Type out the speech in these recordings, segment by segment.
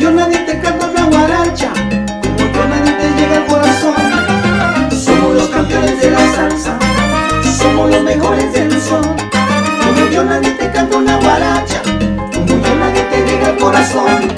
yo nadie te canta una guaracha, como yo nadie te llega al corazón. Somos los campeones de la salsa, somos los mejores del son. Como yo nadie te canta una guaracha, como yo nadie te llega al corazón.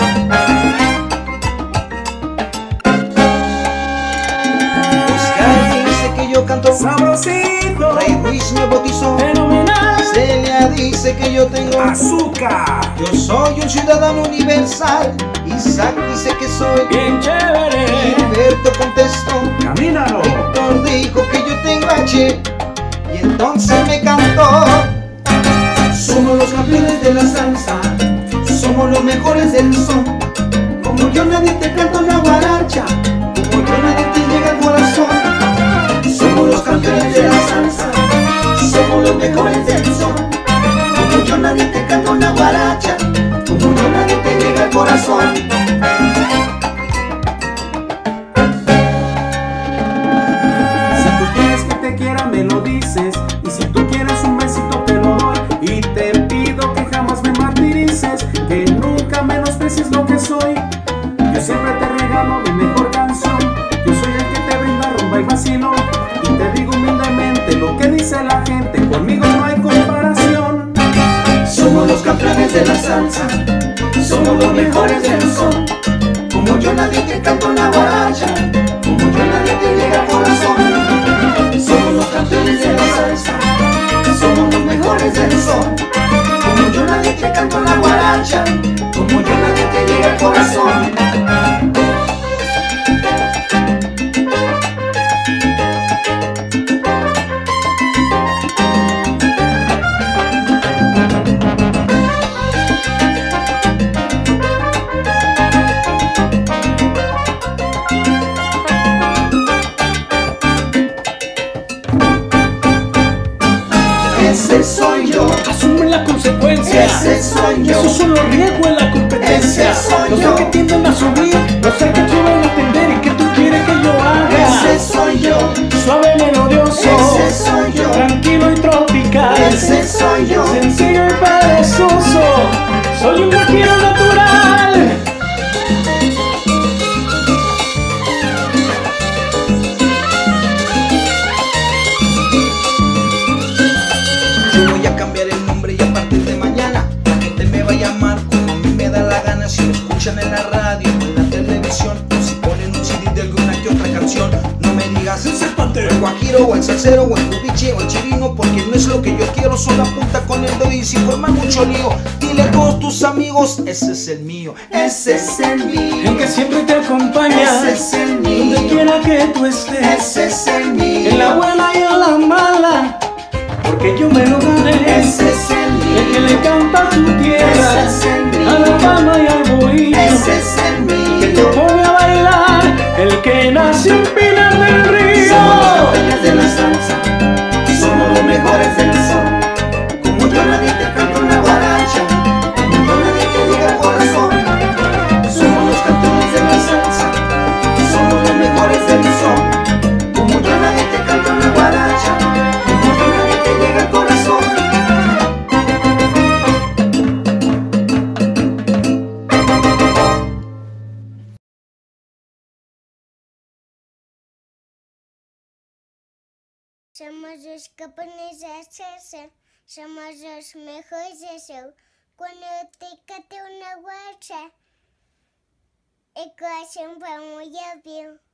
Oscar dice que yo canto sabrosito, Ray Ruiz me bautizó fenomenal. Celia dice que yo tengo azúcar. Yo soy un ciudadano universal. Isaac dice que soy Bien chévere. Gilberto contestó. Camínalo. Víctor dijo que yo tengo H y entonces me cantó. Somos los campeones de la salsa, somos los mejores del son. Como yo nadie te canta una guaracha, como yo nadie te llega al corazón. Somos los campeones de la salsa, somos los mejores del son. Como yo nadie te canta una guaracha, como yo nadie te llega al corazón. Si tú quieres que te quiera me lo dices, y si tú quieres un besito te lo doy, y te pido que jamás me martirices, que nunca menosprecies lo que soy. Yo siempre te regalo mi mejor canción, yo soy el que te brinda rumba y vacilón, y te digo humildemente lo que dice la gente, conmigo no hay comparación. Somos los campeones de la salsa, somos los mejores del son. Como yo nadie te canta una guaracha, como yo nadie te llega al corazón. Somos los campeones de la salsa, somos los mejores del son. Como yo nadie te canta una guaracha, como yo nadie te llega al corazón. Ese soy yo, Asume la consecuencia, ese soy yo, esos son los riesgos en la competencia. Ese soy Los yo. que tienden a subir, los que suben a atender y que tú quieres que yo haga. ese soy yo, Suave melodioso, ese soy yo, tranquilo y tropical, ese soy yo. sencillo y perezoso, soy un vaquero natural. Yo voy a cambiar el nombre y a partir de mañana la gente me va a llamar como a mí me da la gana. Si lo escuchan en la radio o en la televisión, o si ponen un CD de alguna que otra canción, no me digas el guajiro o el salsero o el cubiche o el chirino, porque no es lo que yo quiero. Solo apunta con el dedo y sin formar mucho lío. Dile a todos tus amigos, ese es el mío, ese es el mío, El que siempre te acompaña, ese es el mío, donde quiera que tú estés, ese es el mío, en la buena y en la mala, porque yo me lo gané. ese es el mío, El que le canta a tu tierra, ese es el mío, a la palma y al bohío, ese es el que te mío. pone a bailar, el que nació en Pinar del Río. Somos los campeones de la salsa, somos los mejores del son. Como yo nadie te canta una guaracha, como yo nadie te llega al corazón. Somos los campeones de la salsa, somos los mejores del son. Como yo nadie te canta una guaracha, como yo nadie te llega al corazón. Somos los campeones de la salsa, somos los mejores de show. Cuando te cante una guaracha, el corazón va muy obvio.